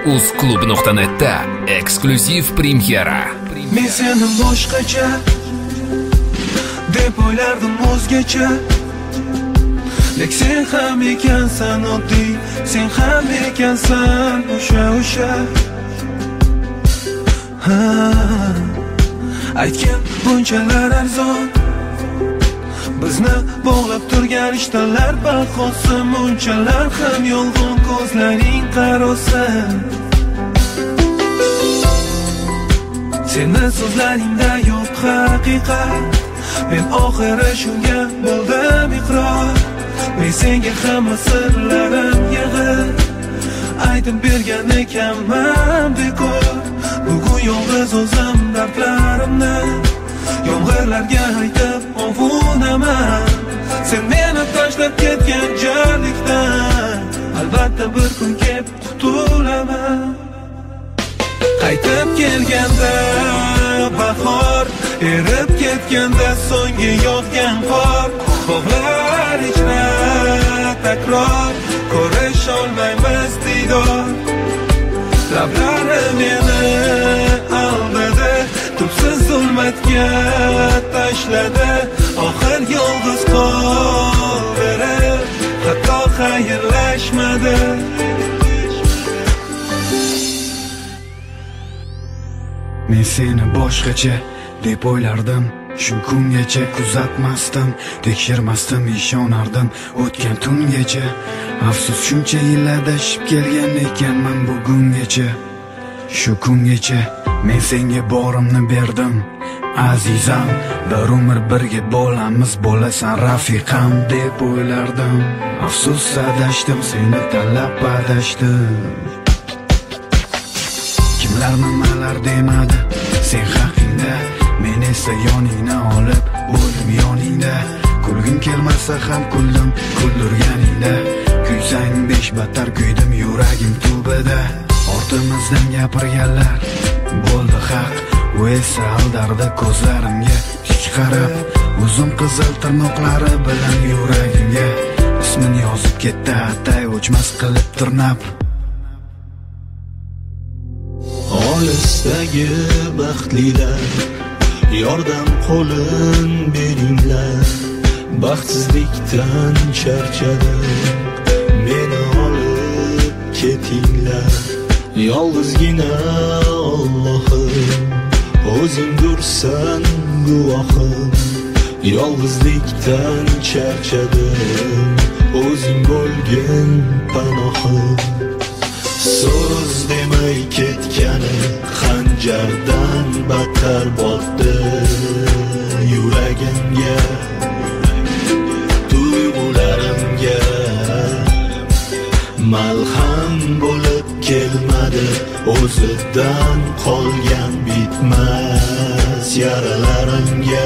Uzclub.net'da eksklyuziv premyera. Men seni boshqacha deb o'ylardim o'zgacha. Lek sen ham ekansan oddiy, sen ham ekansan o'sha. Aytgan bunchalar arzon, bizni bog'lab turgan ishtalar bahosi munchalar ham yolg'on ko'zlaring qarosa. Seni so'zlaringda yo'q haqiqat, men oxiri shunga bo'ldim iqror. Men senga hamma sirlarim yig'ib aytib bergan ekanman bekor. Bugun yolg'iz o'zim dardlarimni yomg'irlarga aytib ovunaman. Sen meni tashlab ketgan jarlikdan albatta bir kun kelib qutulaman. Qaytib kelganda bahor, erib ketganda so'nggi yog'gan qor. Bog'lar ichra takror, ko'rish olmaymiz diydor. Lablari meni aldadi, tubsiz zulmatga tashladi. Oxir yolg'iz qoldirib, hatto xayrlashmadi. Men seni boshqacha deb o'ylardim, shu kungacha kuzatmasdim, tekshirmasdim, ishonardim o'tgan tungacha. Afsus shuncha yil adashib kelgan ekanman bugungacha. Shu kungacha men senga borimni berdim azizam, bir umr birga bo'lamiz, bo'lasan rafiqam deb o'ylardim. Afsus adashdim, seni tanlab adashdim. Kimlar nimalar demadi sen haqingda, men esa yoningni olib bo'ldim yoningda. Kulgim kelmasa ham kuldim kuldirganingda, kuysang besh battar kuydim yuragim tubida. Ortimizdan gapirganlar bo'ldi haq, u esa aldardi ko'zlarimga tik qarab. Uzun qizil tirnoqlari bilan yuragimga ismini yozib ketdi, atay o'chmas qilib tirnab. Olisdagi baxtlilar, yordam qo'lin beringlar. Baxtsizlikdan charchadim, meni olib ketinglar. Yolg'izgina Allohim, o'zingdursan guvohim. Yolg'izlikdan charchadim, o'zing bo'lgin panohim. So'z demay ketgani xanjardan battar botdi yuragimga, tuyg'ularimga. Malham bo'lib kelmadi, o'zidan qolgan bitmas yaralarimga,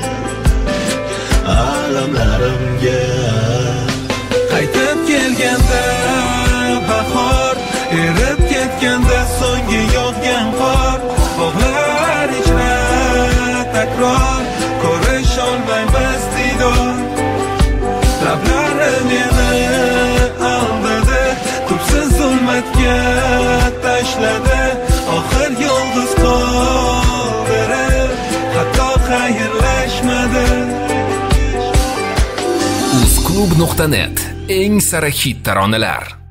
alamlarimga. Qaytib kelganda bahor, erib ketganda so'nggi yog'gan qor. Bog'lar ichra takror, ko'rish olmaymiz diydor. Lablari meni aldadi, tubsiz zulmatga tashladi. Oxir yolg'iz qoldirib, hatto xayrlashmadi. Uzclub.net, eng sara hit taronalar.